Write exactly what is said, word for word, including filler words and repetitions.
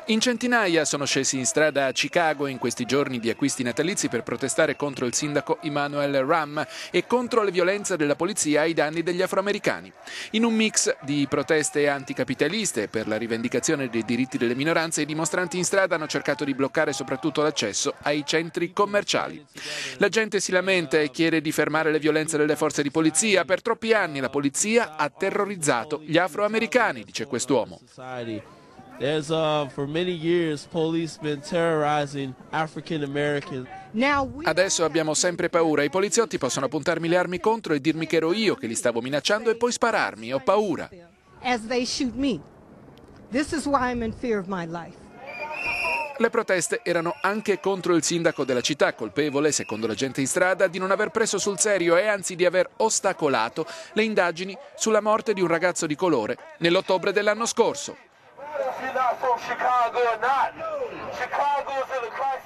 In centinaia sono scesi in strada a Chicago in questi giorni di acquisti natalizi per protestare contro il sindaco Emanuel Rahm e contro le violenze della polizia ai danni degli afroamericani. In un mix di proteste anticapitaliste per la rivendicazione dei diritti delle minoranze, i dimostranti in strada hanno cercato di bloccare soprattutto l'accesso ai centri commerciali. La gente si lamenta e chiede di fermare le violenze delle forze di polizia. Per troppi anni la polizia ha terrorizzato gli afroamericani, dice quest'uomo. There's uh, for many years police been terrorizing African Americans. Adesso abbiamo sempre paura. I poliziotti possono puntarmi le armi contro e dirmi che ero io che li stavo minacciando e poi spararmi. Ho paura. Le proteste erano anche contro il sindaco della città, colpevole, secondo la gente in strada, di non aver preso sul serio e anzi di aver ostacolato le indagini sulla morte di un ragazzo di colore nell'ottobre dell'anno scorso. If you're not from Chicago or not, Chicago is in the